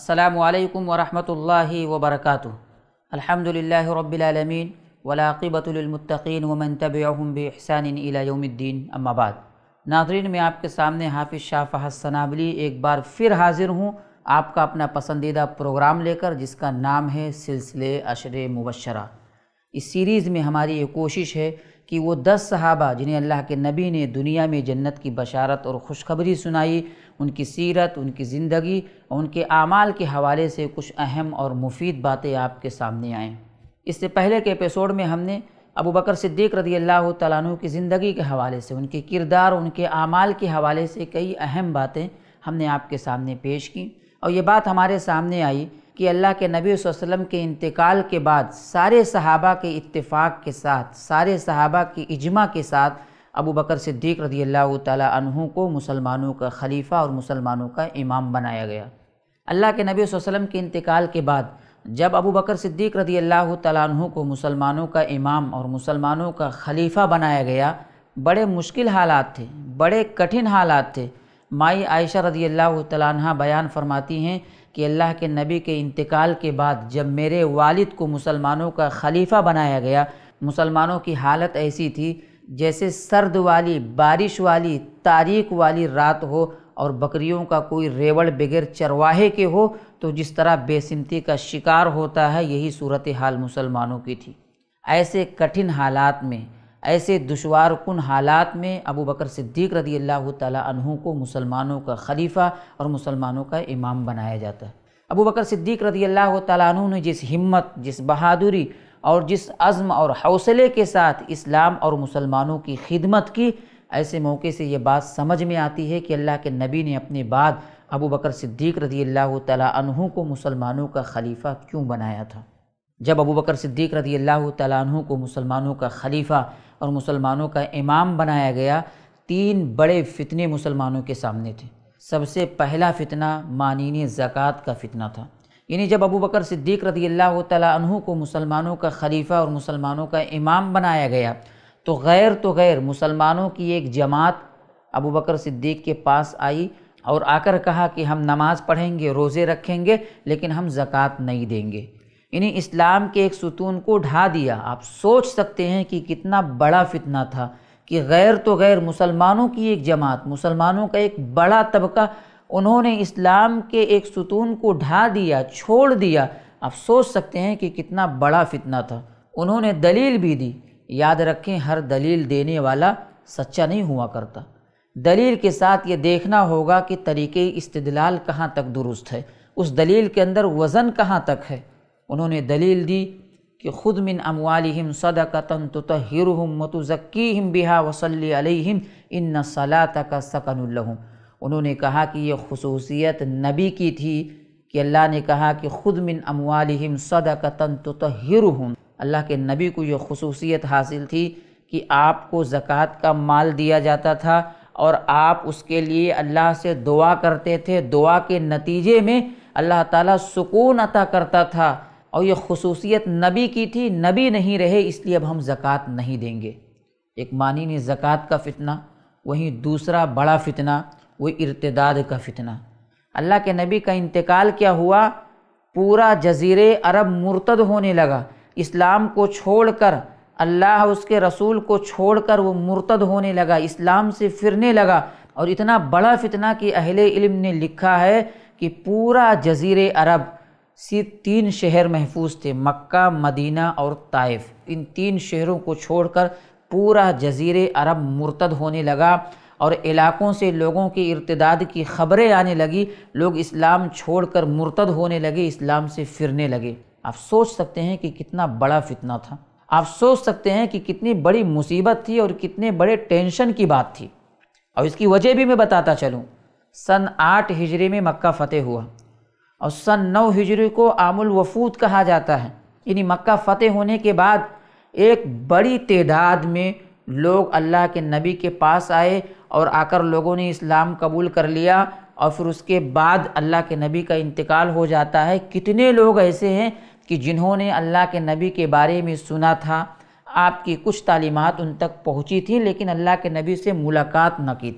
السلام علیکم ورحمۃ اللہ وبرکاتہ۔ الحمدللہ رب العالمین والعاقبۃ للمتقین ومن تبعہم بإحسان الی یوم الدین، اما بعد۔ ناظرین، میں آپ کے سامنے حافظ شاہ فہد سنابلی ایک بار پھر حاضر ہوں، آپ کا اپنا پسندیدہ پروگرام لے کر، جس کا نام ہے سلسلے اشر مبشرہ۔ اس سیریز میں ہماری یہ کوشش ہے کہ وہ 10 صحابہ جنہیں اللہ کے نبی نے دنیا میں جنت کی بشارت اور خوشخبری سنائی، ان کی سیرت، ان کی زندگی اور ان کے اعمال کے حوالے سے کچھ اہم اور مفید باتیں آپ کے سامنے آئیں۔ اس سے پہلے کے ایپیسوڈ میں ہم نے ابو بکر صدیق رضی اللہ تعالیٰ عنہ کی زندگی کے حوالے سے، ان کے کردار، ان کے اعمال کے حوالے سے کئی اہم باتیں ہم نے آپ کے سامنے پیش کی، اور یہ بات ہمارے سامنے آئی کہ اللہ کے نبی صلی اللہ علیہ وسلم کے انتقال کے بعد سارے صحابہ کے اتفاق کے ساتھ، سارے صحابہ کی اجماع کے ساتھ ابو بکر صدیق رضی اللہ تعالیٰ عنہ کو مسلمانوں کا خلیفہ اور مسلمانوں کا امام بنایا گیا۔ اللہ کے نبی صلی اللہ علیہ وسلم کے انتقال کے بعد جب ابو بکر صدیق رضی اللہ تعالیٰ عنہ کو مسلمانوں کا امام اور مسلمانوں کا خلیفہ بنایا گیا، بڑے مشکل حالات تھے، بڑے کٹھن حالات تھے۔ مائی عائشہ رضی اللہ تعالیٰ عنہ بیان فرماتی ہیں کہ اللہ کے نبی کے انتقال کے بعد جب میرے والد کو مسلمانوں کا خلیفہ بنایا گیا، مسلمانوں کی حالت ایسی تھی جیسے سرد والی، بارش والی، تاریک والی رات ہو اور بکریوں کا کوئی ریوڑ بغیر چرواہے کے ہو تو جس طرح بے سمتی کا شکار ہوتا ہے، یہی صورتحال مسلمانوں کی تھی۔ ایسے کٹھن حالات میں، ایسے دشوار کن حالات میں ابو بکر صدیق رضی اللہ تعالیٰ عنہ کو مسلمانوں کا خلیفہ اور مسلمانوں کا امام بنایا جاتا ہے۔ ابو بکر صدیق رضی اللہ تعالیٰ عنہ نے جس ہمت، جس بہادری اور جس عزم اور حوصلے کے ساتھ اسلام اور مسلمانوں کی خدمت کی، ایسے موقع سے یہ بات سمجھ میں آتی ہے کہ اللہ کے نبی نے اپنے بعد ابو بکر صدیق رضی اللہ تعالیٰ عنہ کو مسلمانوں کا خلیفہ کیوں بنایا تھا۔ جب ابو بکر صدیق رضی اللہ تعالیٰ عنہ کو مسلمانوں کا خلیفہ اور مسلمانوں کا امام بنایا گیا، 3 بڑے فتنے مسلمانوں کے سامنے تھے۔ سب سے پہلا فتنہ مانین زکوٰۃ کا فتنہ تھا، یعنی جب ابو بکر صدیق رضی اللہ تعالیٰ عنہ کو مسلمانوں کا خلیفہ اور مسلمانوں کا امام بنایا گیا تو غیر مسلمانوں کی ایک جماعت ابو بکر صدیق کے پاس آئی اور آ کر کہا کہ ہم نماز پڑھیں گے، روزے رکھیں گے، لیکن ہم زکوٰۃ نہیں دیں گے۔ یعنی اسلام کے ایک ستون کو ڈھا دیا۔ آپ سوچ سکتے ہیں کہ کتنا بڑا فتنہ تھا کہ غیر مسلمانوں کی ایک جماعت، مسلمانوں کا ایک بڑا طبقہ، انہوں نے اسلام کے ایک ستون کو ڈھا دیا، چھوڑ دیا۔ آپ سوچ سکتے ہیں کہ کتنا بڑا فتنہ تھا۔ انہوں نے دلیل بھی دی۔ یاد رکھیں، ہر دلیل دینے والا سچا نہیں ہوا کرتا۔ دلیل کے ساتھ یہ دیکھنا ہوگا کہ طریقے استدلال کہاں تک درست ہے، اس دلیل کے اندر وزن کہاں تک ہے۔ انہوں نے دلیل دی کہ خذ من اموالہم صدقۃ تطہرہم وتزکیہم بہا وصلی علیہم ان صلاتک سکن لہم۔ انہوں نے کہا کہ یہ خصوصیت نبی کی تھی کہ اللہ نے کہا کہ خذ من اموالہم صدقۃ تطہرہم۔ اللہ کے نبی کو یہ خصوصیت حاصل تھی کہ آپ کو زکوٰۃ کا مال دیا جاتا تھا اور آپ اس کے لیے اللہ سے دعا کرتے تھے، دعا کے نتیجے میں اللہ تعالیٰ سکون عطا کرتا تھا، اور یہ خصوصیت نبی کی تھی۔ نبی نہیں رہے، اس لیے اب ہم زکوٰۃ نہیں دیں گے۔ ایک مانین زکوٰۃ کا فتنہ۔ وہیں دوسرا بڑا فتنہ وہ ارتداد کا فتنہ۔ اللہ کے نبی کا انتقال کیا ہوا؟ پورا جزیرہ عرب مرتد ہونے لگا، اسلام کو چھوڑ کر، اللہ اس کے رسول کو چھوڑ کر وہ مرتد ہونے لگا، اسلام سے پھرنے لگا۔ اور اتنا بڑا فتنہ کہ اہل علم نے لکھا ہے کہ پورا جزیرہ عرب صرف 3 شہر محفوظ تھے، مکہ، مدینہ اور طائف۔ ان 3 شہروں کو چھوڑ کر پورا جزیرہ عرب مرتد ہونے لگا، اور علاقوں سے لوگوں کے ارتداد کی خبریں آنے لگی، لوگ اسلام چھوڑ کر مرتد ہونے لگے، اسلام سے پھرنے لگے۔ آپ سوچ سکتے ہیں کہ کتنا بڑا فتنہ تھا، آپ سوچ سکتے ہیں کہ کتنی بڑی مصیبت تھی اور کتنے بڑے ٹینشن کی بات تھی۔ اور اس کی وجہ بھی میں بتاتا چلوں۔ سن 8 ہجری میں مکہ فتح ہوا، اور سن 9 ہجری کو عام الوفود کہا جاتا ہے، یعنی مکہ فتح ہونے کے بعد ایک بڑی تعداد میں لوگ اللہ کے نبی کے پاس آئے اور آ کر لوگوں نے اسلام قبول کر لیا، اور پھر اس کے بعد اللہ کے نبی کا انتقال ہو جاتا ہے۔ کتنے لوگ ایسے ہیں کہ جنہوں نے اللہ کے نبی کے بارے میں سنا تھا، آپ کی کچھ تعلیمات ان تک پہنچی تھیں، لیکن اللہ کے نبی سے ملاقات نہ کی تھی،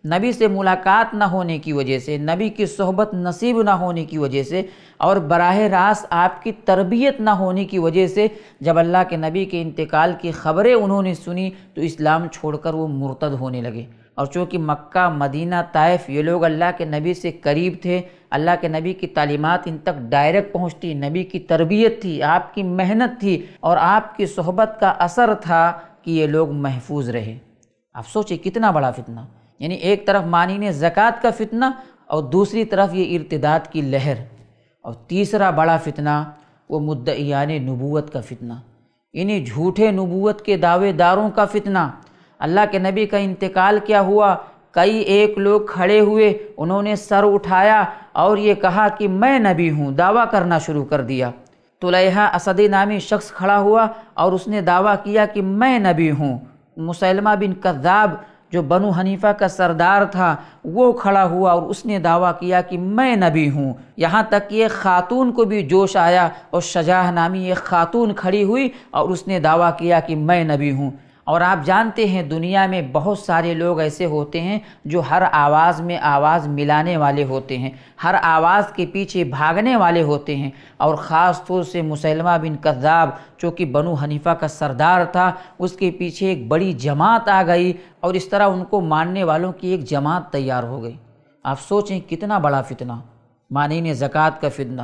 نبی سے ملاقات نہ ہونے کی وجہ سے، نبی کی صحبت نصیب نہ ہونے کی وجہ سے، اور براہ راست آپ کی تربیت نہ ہونے کی وجہ سے جب اللہ کے نبی کے انتقال کی خبریں انہوں نے سنی تو اسلام چھوڑ کر وہ مرتد ہونے لگے۔ اور چونکہ مکہ، مدینہ، طائف یہ لوگ اللہ کے نبی سے قریب تھے، اللہ کے نبی کی تعلیمات ان تک ڈائریکٹ پہنچتی، نبی کی تربیت تھی، آپ کی محنت تھی اور آپ کی صحبت کا اثر تھا کہ یہ لوگ محفوظ رہے۔ آپ سوچیں کتنا بڑا فتنہ، یعنی ایک طرف مانعین زکوٰۃ کا فتنہ اور دوسری طرف یہ ارتداد کی لہر، اور تیسرا بڑا فتنہ وہ مدعیان نبوت کا فتنہ، انہیں جھوٹے نبوت کے دعوے داروں کا فتنہ۔ اللہ کے نبی کا انتقال کیا ہوا، کئی ایک لوگ کھڑے ہوئے، انہوں نے سر اٹھایا اور یہ کہا کہ میں نبی ہوں، دعویٰ کرنا شروع کر دیا۔ طلیحہ اسدی نامی شخص کھڑا ہوا اور اس نے دعویٰ کیا کہ میں نبی ہوں۔ مسیلمہ بن کذاب جو بنو حنیفہ کا سردار تھا وہ کھڑا ہوا اور اس نے دعویٰ کیا کہ میں نبی ہوں۔ یہاں تک کہ ایک خاتون کو بھی جوش آیا اور شجاع نامی ایک خاتون کھڑی ہوئی اور اس نے دعویٰ کیا کہ میں نبی ہوں۔ اور آپ جانتے ہیں دنیا میں بہت سارے لوگ ایسے ہوتے ہیں جو ہر آواز میں آواز ملانے والے ہوتے ہیں، ہر آواز کے پیچھے بھاگنے والے ہوتے ہیں، اور خاص طور سے مسیلمہ بن کذاب جو کہ بنو حنیفہ کا سردار تھا، اس کے پیچھے ایک بڑی جماعت آ گئی اور اس طرح ان کو ماننے والوں کی ایک جماعت تیار ہو گئی۔ آپ سوچیں کتنا بڑا فتنہ، مانعین زکوٰۃ کا فتنہ،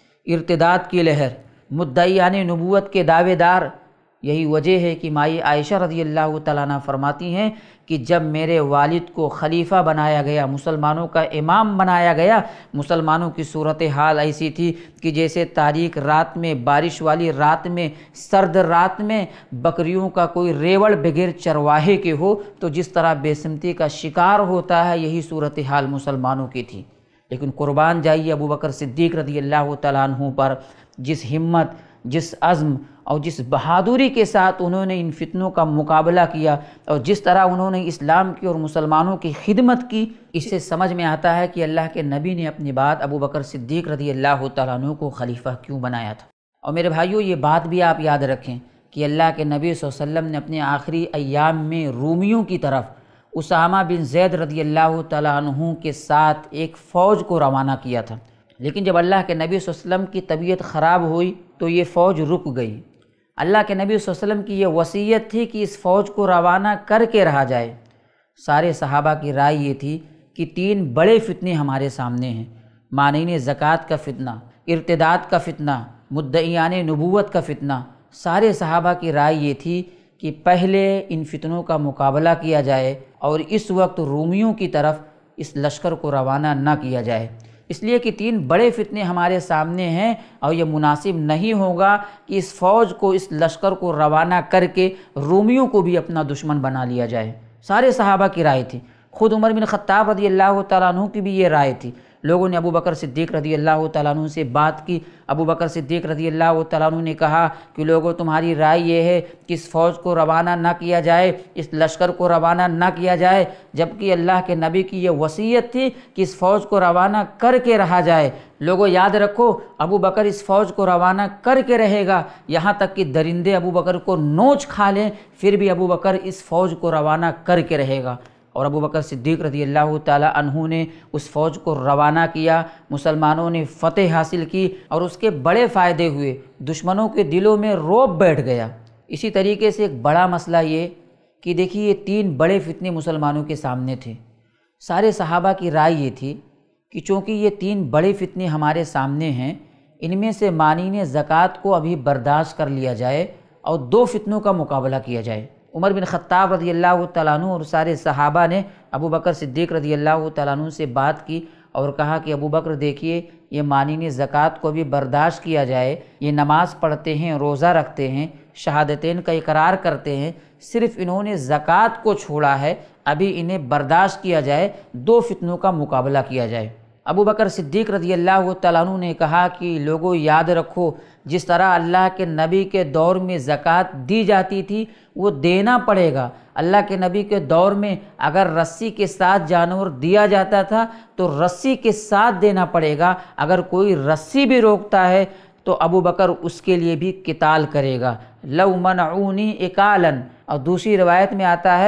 ارتداد کی لہر، مدعیان نبوت کے دعوے دار۔ یہی وجہ ہے کہ مائی عائشہ رضی اللہ تعالیٰ عنہ فرماتی ہیں کہ جب میرے والد کو خلیفہ بنایا گیا، مسلمانوں کا امام بنایا گیا، مسلمانوں کی صورتحال ایسی تھی کہ جیسے تاریک رات میں، بارش والی رات میں، سرد رات میں بکریوں کا کوئی ریوڑ بغیر چرواہے کے ہو تو جس طرح بے سمتی کا شکار ہوتا ہے، یہی صورتحال مسلمانوں کی تھی۔ لیکن قربان جائیے ابو بکر صدیق رضی اللہ تعالیٰ عنہ پر، جس ہمت، جس عزم اور جس بہادری کے ساتھ انہوں نے ان فتنوں کا مقابلہ کیا اور جس طرح انہوں نے اسلام کی اور مسلمانوں کی خدمت کی، اس سے سمجھ میں آتا ہے کہ اللہ کے نبی نے اپنی بات ابو بکر صدیق رضی اللہ تعالیٰ عنہ کو خلیفہ کیوں بنایا تھا۔ اور میرے بھائیوں یہ بات بھی آپ یاد رکھیں کہ اللہ کے نبی صلی اللہ علیہ وسلم نے اپنے آخری ایام میں رومیوں کی طرف اسامہ بن زید رضی اللہ تعالیٰ عنہ کے ساتھ ایک فوج کو روانہ کیا تھا، لیکن جب اللہ کے نبی صلی اللہ علیہ وسلم کی طبیعت خراب ہوئی تو یہ فوج رک گئی۔ اللہ کے نبی صلی اللہ علیہ وسلم کی یہ وصیت تھی کہ اس فوج کو روانہ کر کے رہا جائے۔ سارے صحابہ کی رائے یہ تھی کہ تین بڑے فتنے ہمارے سامنے ہیں، مانعین زکوٰۃ کا فتنہ، ارتداد کا فتنہ، مدعیان نبوت کا فتنہ۔ سارے صحابہ کی رائے یہ تھی کہ پہلے ان فتنوں کا مقابلہ کیا جائے اور اس وقت رومیوں کی طرف اس لشکر کو روانہ نہ کیا جائے، اس لیے کہ تین بڑے فتنے ہمارے سامنے ہیں اور یہ مناسب نہیں ہوگا کہ اس فوج کو، اس لشکر کو روانہ کر کے رومیوں کو بھی اپنا دشمن بنا لیا جائے۔ سارے صحابہ کی رائے تھی، خود عمر بن خطاب رضی اللہ تعالیٰ عنہ کی بھی یہ رائے تھی۔ لوگوں نے ابو بکر صدیق رضی اللہ تعالیٰ عنہ سے بات کی۔ ابو بکر صدیق رضی اللہ تعالیٰ عنہ نے کہا کہ لوگوں تمہاری رائے یہ ہے کہ اس فوج کو روانہ نہ کیا جائے، اس لشکر کو روانہ نہ کیا جائے، جبکہ اللہ کے نبی کی یہ وصیت تھی کہ اس فوج کو روانہ کر کے رہا جائے۔ لوگوں یاد رکھو ابو بکر اس فوج کو روانہ کر کے رہے گا، یہاں تک کہ درندے ابو بکر کو نوچ کھا لیں پھر بھی ابو بکر اس فوج کو روانہ کر کے رہے گا۔ اور ابو بکر صدیق رضی اللہ تعالیٰ عنہ نے اس فوج کو روانہ کیا، مسلمانوں نے فتح حاصل کی اور اس کے بڑے فائدے ہوئے، دشمنوں کے دلوں میں رعب بیٹھ گیا۔ اسی طریقے سے ایک بڑا مسئلہ یہ کہ دیکھیے تین بڑے فتنے مسلمانوں کے سامنے تھے۔ سارے صحابہ کی رائے یہ تھی کہ چونکہ یہ تین بڑے فتنے ہمارے سامنے ہیں، ان میں سے مانعین زکوٰۃ کو ابھی برداشت کر لیا جائے اور دو فتنوں کا مقابلہ کیا جائے۔ عمر بن خطاب رضی اللہ تعالیٰ عنہ اور سارے صحابہ نے ابو بکر صدیق رضی اللہ تعالیٰ عنہ سے بات کی اور کہا کہ ابو بکر دیکھیے یہ مانعین زکوٰۃ کو بھی برداشت کیا جائے، یہ نماز پڑھتے ہیں، روزہ رکھتے ہیں، شہادتین کا اقرار کرتے ہیں، صرف انہوں نے زکوٰۃ کو چھوڑا ہے، ابھی انہیں برداشت کیا جائے، دو فتنوں کا مقابلہ کیا جائے۔ ابو بکر صدیق رضی اللہ تعالیٰ عنہ نے کہا کہ لوگوں یاد رکھو جس طرح اللہ کے نبی کے دور میں زکوٰۃ دی جاتی تھی وہ دینا پڑے گا۔ اللہ کے نبی کے دور میں اگر رسی کے ساتھ جانور دیا جاتا تھا تو رسی کے ساتھ دینا پڑے گا، اگر کوئی رسی بھی روکتا ہے تو ابو بکر اس کے لیے بھی قتال کرے گا۔ لو منعونی اکالاً، اور دوسری روایت میں آتا ہے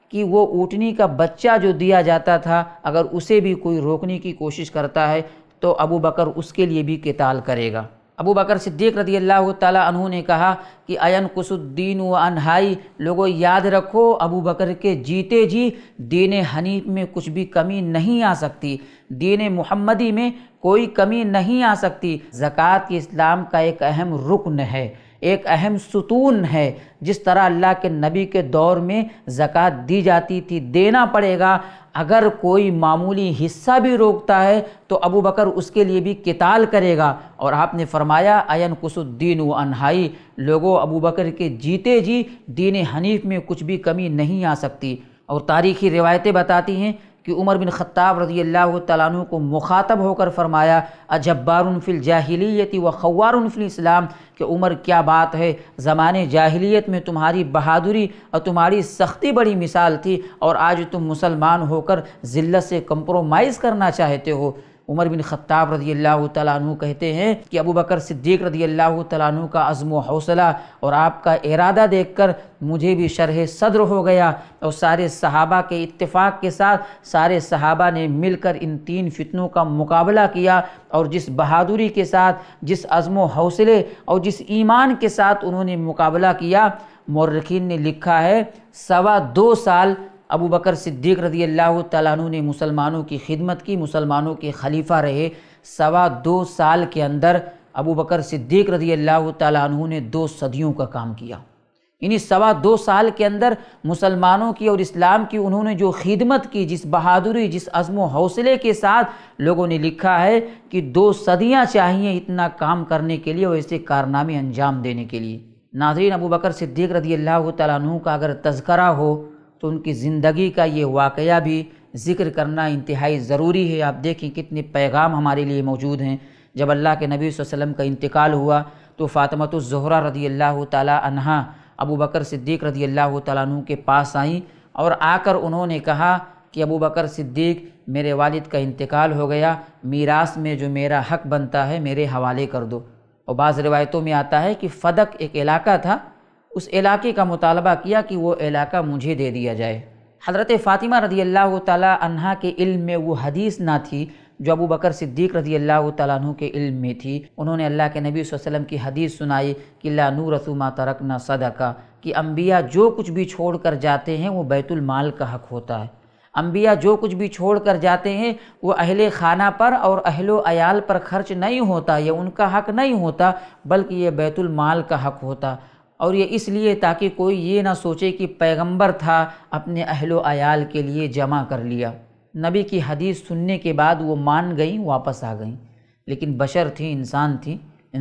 کہ وہ اونٹنی کا بچہ جو دیا جاتا تھا اگر اسے بھی کوئی روکنے کی کوشش کرتا ہے تو ابو بکر اس کے لیے بھی قتال کرے گا۔ ابو بکر صدیق رضی اللہ تعالیٰ عنہ نے کہا کہ اینقص الدین و انہائی، لوگوں یاد رکھو ابو بکر کے جیتے جی دین حنیف میں کچھ بھی کمی نہیں آ سکتی، دین محمدی میں کوئی کمی نہیں آ سکتی۔ زکوٰۃ اسلام کا ایک اہم رکن ہے، ایک اہم ستون ہے۔ جس طرح اللہ کے نبی کے دور میں زکوٰۃ دی جاتی تھی، دینا پڑے گا۔ اگر کوئی معمولی حصہ بھی روکتا ہے تو ابو بکر اس کے لیے بھی قتال کرے گا۔ اور آپ نے فرمایا اینقص الدین و انہائی، لوگوں ابو بکر کے جیتے جی دین حنیف میں کچھ بھی کمی نہیں آ سکتی۔ اور تاریخی روایتیں بتاتی ہیں کہ عمر بن خطاب رضی اللہ تعالیٰ عنہ کو مخاطب ہو کر فرمایا اجبار فی الجاہلیت و خوار فی الاسلام، کہ عمر کیا بات ہے، زمانے جاہلیت میں تمہاری بہادری اور تمہاری سختی بڑی مثال تھی، اور آج تم مسلمان ہو کر ذلت سے کمپرومائز کرنا چاہتے ہو۔ عمر بن خطاب رضی اللہ تعالیٰ عنہ کہتے ہیں کہ ابو بکر صدیق رضی اللہ تعالیٰ عنہ کا عزم و حوصلہ اور آپ کا ارادہ دیکھ کر مجھے بھی شرح صدر ہو گیا، اور سارے صحابہ کے اتفاق کے ساتھ سارے صحابہ نے مل کر ان تین فتنوں کا مقابلہ کیا، اور جس بہادری کے ساتھ، جس عزم و حوصلے اور جس ایمان کے ساتھ انہوں نے مقابلہ کیا، مورخین نے لکھا ہے 2.25 سال ابو بکر صدیق رضی اللہ تعالیٰ عنہ نے مسلمانوں کی خدمت کی، مسلمانوں کے خلیفہ رہے۔ 2.25 سال کے اندر ابو بکر صدیق رضی اللہ تعالیٰ عنہ نے 2 صدیوں کا کام کیا۔ انہی 2.25 سال کے اندر مسلمانوں کی اور اسلام کی انہوں نے جو خدمت کی، جس بہادری، جس عزم و حوصلے کے ساتھ، لوگوں نے لکھا ہے کہ 2 صدیاں چاہیے اتنا کام کرنے کے لیے اور ایسے کارنامے انجام دینے کے لیے۔ ناظرین، ابو بکر صدیق رضی اللہ تعالیٰ عنہ کا اگر تذکرہ ہو تو ان کی زندگی کا یہ واقعہ بھی ذکر کرنا انتہائی ضروری ہے۔ آپ دیکھیں کتنے پیغام ہمارے لیے موجود ہیں۔ جب اللہ کے نبی صلی اللہ علیہ وسلم کا انتقال ہوا تو فاطمۃ الزہرا رضی اللہ تعالیٰ عنہا ابو بکر صدیق رضی اللہ تعالیٰ عنہ کے پاس آئیں، اور آ کر انہوں نے کہا کہ ابو بکر صدیق، میرے والد کا انتقال ہو گیا، میراث میں جو میرا حق بنتا ہے میرے حوالے کر دو۔ اور بعض روایتوں میں آتا ہے کہ فدق ایک علاقہ تھا، اس علاقے کا مطالبہ کیا کہ وہ علاقہ مجھے دے دیا جائے۔ حضرت فاطمہ رضی اللہ تعالیٰ عنہا کے علم میں وہ حدیث نہ تھی جو ابو بکر صدیق رضی اللہ تعالیٰ عنہ کے علم میں تھی۔ انہوں نے اللہ کے نبی صلی اللہ علیہ وسلم کی حدیث سنائی کہ لا نورث ما ترکنا صدقہ، کہ انبیاء جو کچھ بھی چھوڑ کر جاتے ہیں وہ بیت المال کا حق ہوتا ہے۔ انبیاء جو کچھ بھی چھوڑ کر جاتے ہیں وہ اہل خانہ پر اور اہل و عیال پر خرچ نہیں ہوتا، یہ ان کا حق نہیں ہوتا، بلکہ یہ بیت المال کا حق ہوتا۔ اور یہ اس لیے تاکہ کوئی یہ نہ سوچے کہ پیغمبر تھا اپنے اہل و عیال کے لیے جمع کر لیا۔ نبی کی حدیث سننے کے بعد وہ مان گئیں، واپس آ گئیں، لیکن بشر تھی، انسان تھی،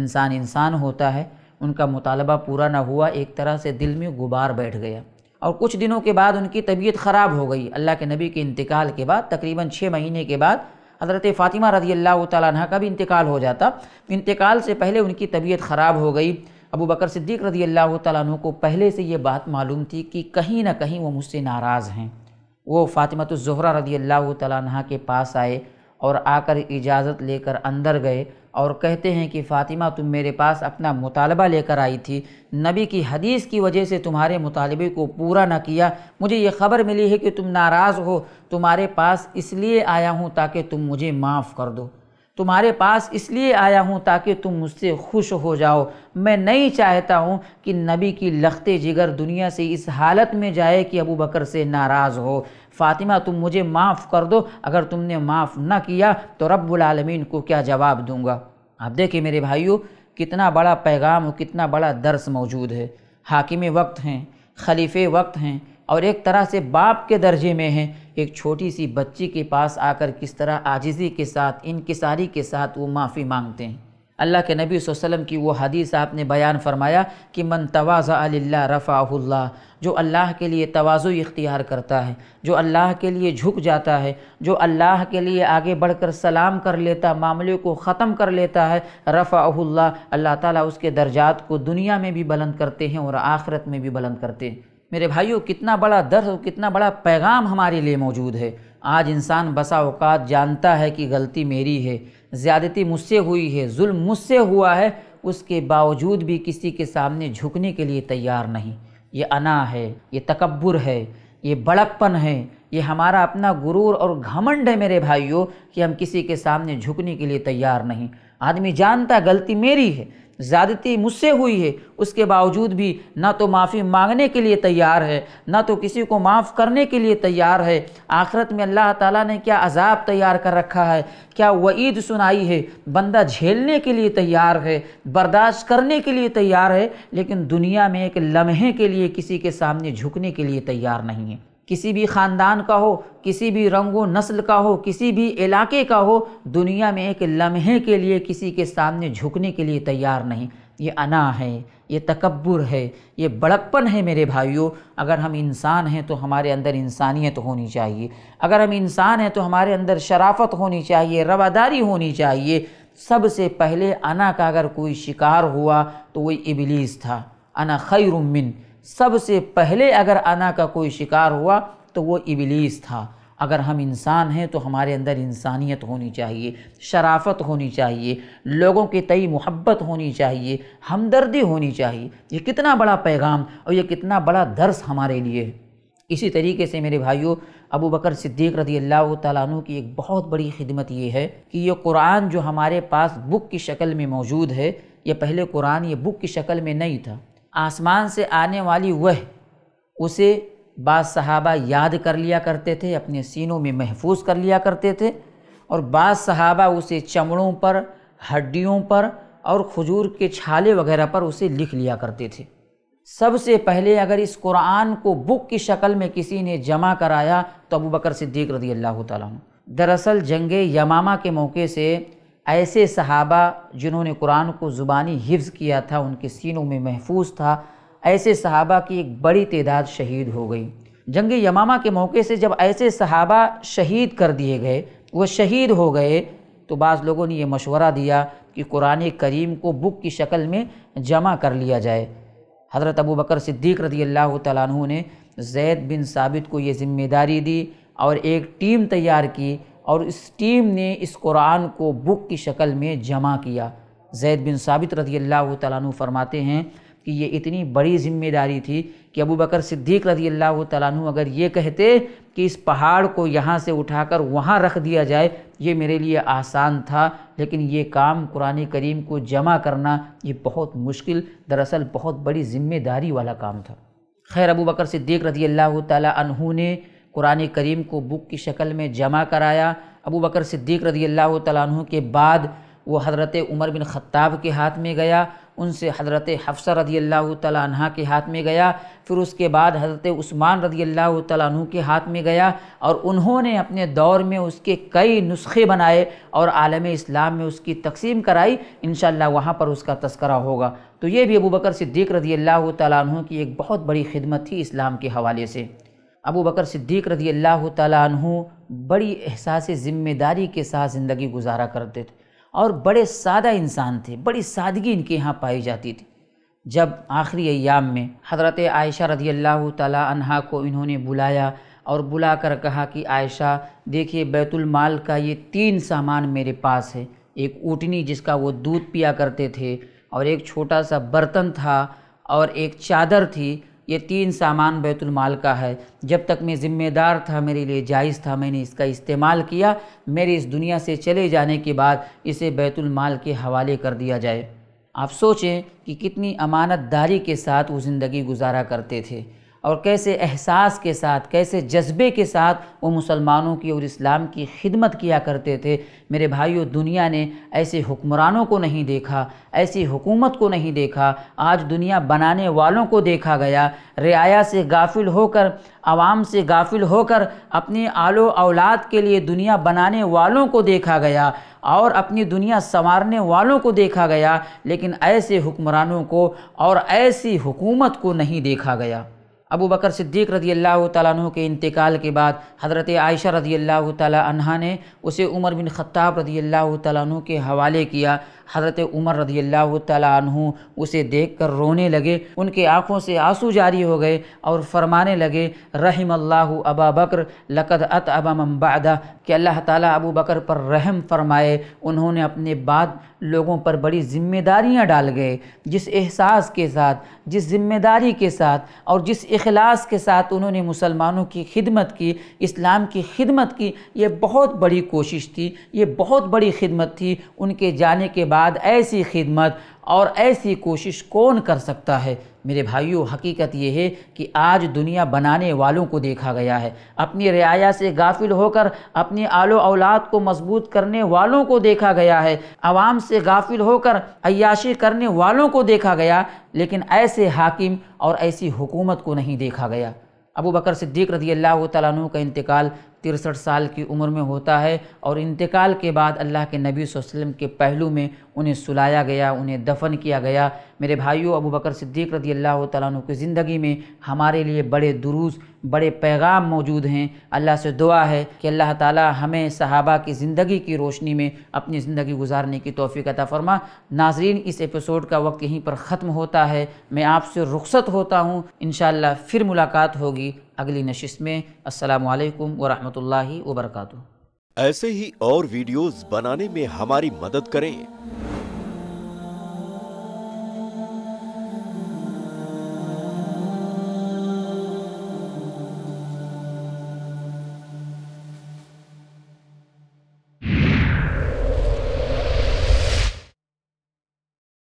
انسان ہوتا ہے، ان کا مطالبہ پورا نہ ہوا، ایک طرح سے دل میں غبار بیٹھ گیا، اور کچھ دنوں کے بعد ان کی طبیعت خراب ہو گئی۔ اللہ کے نبی کے انتقال کے بعد تقریباً 6 مہینے کے بعد حضرت فاطمہ رضی اللہ تعالیٰ عنہ کا بھی انتقال ہو جاتا۔ انتقال سے پہلے ان کی طبیعت خراب ہو گئی۔ ابو بکر صدیق رضی اللہ تعالیٰ عنہ کو پہلے سے یہ بات معلوم تھی کہ کہیں نہ کہیں وہ مجھ سے ناراض ہیں۔ وہ فاطمۃ الزہرا رضی اللہ تعالیٰ عنہ کے پاس آئے اور آ کر اجازت لے کر اندر گئے، اور کہتے ہیں کہ فاطمہ، تم میرے پاس اپنا مطالبہ لے کر آئی تھی، نبی کی حدیث کی وجہ سے تمہارے مطالبے کو پورا نہ کیا، مجھے یہ خبر ملی ہے کہ تم ناراض ہو، تمہارے پاس اس لیے آیا ہوں تاکہ تم مجھے معاف کر دو، تمہارے پاس اس لیے آیا ہوں تاکہ تم مجھ سے خوش ہو جاؤ۔ میں نہیں چاہتا ہوں کہ نبی کی لخت جگر دنیا سے اس حالت میں جائے کہ ابو بکر سے ناراض ہو۔ فاطمہ، تم مجھے معاف کر دو، اگر تم نے معاف نہ کیا تو رب العالمین کو کیا جواب دوں گا۔ آپ دیکھیں میرے بھائیو، کتنا بڑا پیغام اور کتنا بڑا درس موجود ہے۔ حاکم وقت ہیں، خلیفہ وقت ہیں، اور ایک طرح سے باپ کے درجے میں ہیں، ایک چھوٹی سی بچی کے پاس آ کر کس طرح عاجزی کے ساتھ، انکساری کے ساتھ وہ معافی مانگتے ہیں۔ اللہ کے نبی صلی اللہ علیہ وسلم کی وہ حدیث آپ نے بیان فرمایا کہ من تواضع للہ رفعہ اللہ، جو اللہ کے لیے تواضع اختیار کرتا ہے، جو اللہ کے لیے جھک جاتا ہے، جو اللہ کے لیے آگے بڑھ کر سلام کر لیتا، معاملے کو ختم کر لیتا ہے، رفعہ اللہ، اللہ تعالیٰ اس کے درجات کو دنیا میں بھی بلند کرتے ہیں اور آخرت میں بھی بلند کرتے ہیں۔ میرے بھائیو، کتنا بڑا درس اور کتنا بڑا پیغام ہمارے لیے موجود ہے۔ آج انسان بسا اوقات جانتا ہے کہ غلطی میری ہے، زیادتی مجھ سے ہوئی ہے، ظلم مجھ سے ہوا ہے، اس کے باوجود بھی کسی کے سامنے جھکنے کے لیے تیار نہیں۔ یہ انا ہے، یہ تکبر ہے، یہ بڑکپن ہے، یہ ہمارا اپنا غرور اور گھمنڈ ہے میرے بھائیوں کہ ہم کسی کے سامنے جھکنے کے لیے تیار نہیں۔ آدمی جانتا غلطی میری ہے، زیادتی مجھ سے ہوئی ہے، اس کے باوجود بھی نہ تو معافی مانگنے کے لیے تیار ہے، نہ تو کسی کو معاف کرنے کے لیے تیار ہے۔ آخرت میں اللہ تعالیٰ نے کیا عذاب تیار کر رکھا ہے، کیا وعید سنائی ہے، بندہ جھیلنے کے لیے تیار ہے، برداشت کرنے کے لیے تیار ہے، لیکن دنیا میں ایک لمحے کے لیے کسی کے سامنے جھکنے کے لیے تیار نہیں ہے۔ کسی بھی خاندان کا ہو، کسی بھی رنگ و نسل کا ہو، کسی بھی علاقے کا ہو، دنیا میں ایک لمحے کے لیے کسی کے سامنے جھکنے کے لیے تیار نہیں۔ یہ انا ہے، یہ تکبر ہے، یہ بڑکپن ہے میرے بھائیوں۔ اگر ہم انسان ہیں تو ہمارے اندر انسانیت ہونی چاہیے، اگر ہم انسان ہیں تو ہمارے اندر شرافت ہونی چاہیے، رواداری ہونی چاہیے۔ سب سے پہلے انا کا اگر کوئی شکار ہوا تو وہی ابلیس تھا، انا خیر من۔ سب سے پہلے اگر انا کا کوئی شکار ہوا تو وہ ابلیس تھا۔ اگر ہم انسان ہیں تو ہمارے اندر انسانیت ہونی چاہیے، شرافت ہونی چاہیے، لوگوں کے تئیں محبت ہونی چاہیے، ہمدردی ہونی چاہیے۔ یہ کتنا بڑا پیغام اور یہ کتنا بڑا درس ہمارے لیے ہے۔ اسی طریقے سے میرے بھائیوں، ابو بکر صدیق رضی اللہ تعالیٰ عنہ کی ایک بہت بڑی خدمت یہ ہے کہ یہ قرآن جو ہمارے پاس بک کی شکل میں موجود ہے، یہ پہلے قرآن یہ بک کی شکل میں نہیں تھا۔ آسمان سے آنے والی وحی اسے بعض صحابہ یاد کر لیا کرتے تھے، اپنے سینوں میں محفوظ کر لیا کرتے تھے، اور بعض صحابہ اسے چمڑوں پر، ہڈیوں پر اور کھجور کے چھالے وغیرہ پر اسے لکھ لیا کرتے تھے۔ سب سے پہلے اگر اس قرآن کو بک کی شکل میں کسی نے جمع کرایا تو ابو بکر صدیق رضی اللہ تعالیٰ عنہ۔ دراصل جنگ یمامہ کے موقع سے ایسے صحابہ جنہوں نے قرآن کو زبانی حفظ کیا تھا، ان کے سینوں میں محفوظ تھا، ایسے صحابہ کی ایک بڑی تعداد شہید ہو گئی۔ جنگ یمامہ کے موقع سے جب ایسے صحابہ شہید کر دیے گئے، وہ شہید ہو گئے، تو بعض لوگوں نے یہ مشورہ دیا کہ قرآن کریم کو بک کی شکل میں جمع کر لیا جائے۔ حضرت ابو بکر صدیق رضی اللہ تعالیٰ عنہ نے زید بن ثابت کو یہ ذمہ داری دی اور ایک ٹیم تیار کی، اور اس ٹیم نے اس قرآن کو بک کی شکل میں جمع کیا۔ زید بن ثابت رضی اللہ تعالیٰ عنہ فرماتے ہیں کہ یہ اتنی بڑی ذمہ داری تھی کہ ابو بکر صدیق رضی اللہ تعالیٰ عنہ اگر یہ کہتے کہ اس پہاڑ کو یہاں سے اٹھا کر وہاں رکھ دیا جائے، یہ میرے لیے آسان تھا، لیکن یہ کام قرآن کریم کو جمع کرنا یہ بہت مشکل، دراصل بہت بڑی ذمہ داری والا کام تھا۔ خیر، ابو بکر صدیق رضی اللہ تعالیٰ عنہ نے قرآن کریم کو بک کی شکل میں جمع کرایا۔ ابو بکر صدیق رضی اللہ تعالیٰ عنہ کے بعد وہ حضرت عمر بن خطاب کے ہاتھ میں گیا، ان سے حضرت حفصہ رضی اللہ تعالیٰ عنہ کے ہاتھ میں گیا، پھر اس کے بعد حضرت عثمان رضی اللہ تعالیٰ عنہ کے ہاتھ میں گیا، اور انہوں نے اپنے دور میں اس کے کئی نسخے بنائے اور عالم اسلام میں اس کی تقسیم کرائی۔ انشاءاللہ وہاں پر اس کا تذکرہ ہوگا۔ تو یہ بھی ابو بکر صدیق رضی اللہ تعالیٰ عنہ کی ایک بہت بڑی خدمت تھی اسلام کے حوالے سے۔ ابو بکر صدیق رضی اللہ تعالیٰ عنہ بڑی احساس ذمہ داری کے ساتھ زندگی گزارا کرتے تھے، اور بڑے سادہ انسان تھے، بڑی سادگی ان کے یہاں پائی جاتی تھی۔ جب آخری ایام میں حضرت عائشہ رضی اللہ تعالیٰ عنہا کو انہوں نے بلایا اور بلا کر کہا کہ عائشہ دیکھیے، بیت المال کا یہ 3 سامان میرے پاس ہے، ایک اونٹنی جس کا وہ دودھ پیا کرتے تھے، اور ایک چھوٹا سا برتن تھا، اور ایک چادر تھی، یہ 3 سامان بیت المال کا ہے۔ جب تک میں ذمہ دار تھا میرے لیے جائز تھا، میں نے اس کا استعمال کیا، میرے اس دنیا سے چلے جانے کے بعد اسے بیت المال کے حوالے کر دیا جائے۔ آپ سوچیں کہ کتنی امانت داری کے ساتھ وہ زندگی گزارا کرتے تھے، اور کیسے احساس کے ساتھ، کیسے جذبے کے ساتھ وہ مسلمانوں کی اور اسلام کی خدمت کیا کرتے تھے۔ میرے بھائیو، دنیا نے ایسے حکمرانوں کو نہیں دیکھا، ایسی حکومت کو نہیں دیکھا، آج دنیا بنانے والوں کو دیکھا گیا۔ رعایا سے غافل ہو کر، عوام سے غافل ہو کر اپنی آل و اولاد کے لیے دنیا بنانے والوں کو دیکھا گیا، اور اپنی دنیا سنوارنے والوں کو دیکھا گیا، لیکن ایسے حکمرانوں کو اور ایسی حکومت کو نہیں دیکھا گیا۔ ابو بکر صدیق رضی اللہ تعالیٰ عنہ کے انتقال کے بعد حضرت عائشہ رضی اللہ تعالیٰ عنہ نے اسے عمر بن خطاب رضی اللہ تعالیٰ عنہ کے حوالے کیا۔ حضرت عمر رضی اللہ تعالیٰ عنہ اسے دیکھ کر رونے لگے، ان کے آنکھوں سے آنسو جاری ہو گئے اور فرمانے لگے رحم اللہ ابا بکر لقد اتعب من بعدہ، کہ اللہ تعالیٰ ابو بکر پر رحم فرمائے، انہوں نے اپنے بعد لوگوں پر بڑی ذمہ داریاں ڈال گئے۔ جس احساس کے ساتھ، جس ذمہ داری کے ساتھ اور جس اخلاص کے ساتھ انہوں نے مسلمانوں کی خدمت کی، اسلام کی خدمت کی، یہ بہت بڑی کوشش تھی، یہ بہت بڑی خدمت تھی۔ ان کے جانے کے بعد ایسی خدمت اور ایسی کوشش کون کر سکتا ہے؟ میرے بھائیوں، حقیقت یہ ہے کہ آج دنیا بنانے والوں کو دیکھا گیا ہے، اپنی رعایا سے غافل ہو کر اپنی آل و اولاد کو مضبوط کرنے والوں کو دیکھا گیا ہے، عوام سے غافل ہو کر عیاشی کرنے والوں کو دیکھا گیا، لیکن ایسے حاکم اور ایسی حکومت کو نہیں دیکھا گیا۔ ابو بکر صدیق رضی اللہ تعالیٰ عنہ کا انتقال 63 سال کی عمر میں ہوتا ہے، اور انتقال کے بعد اللہ کے نبی صلی اللہ علیہ وسلم کے پہلو میں انہیں سلایا گیا، انہیں دفن کیا گیا۔ میرے بھائیوں، ابو بکر صدیق رضی اللہ تعالیٰ عنہ کی زندگی میں ہمارے لیے بڑے دروس، بڑے پیغام موجود ہیں۔ اللہ سے دعا ہے کہ اللہ تعالیٰ ہمیں صحابہ کی زندگی کی روشنی میں اپنی زندگی گزارنے کی توفیق عطا فرما۔ ناظرین، اس ایپیسوڈ کا وقت یہیں پر ختم ہوتا ہے، میں آپ سے رخصت ہوتا ہوں، انشاءاللہ پھر ملاقات ہوگی اگلی نشست میں۔ السلام علیکم ورحمۃ اللہ وبرکاتہ۔ ایسے ہی اور ویڈیوز بنانے میں ہماری مدد کریں۔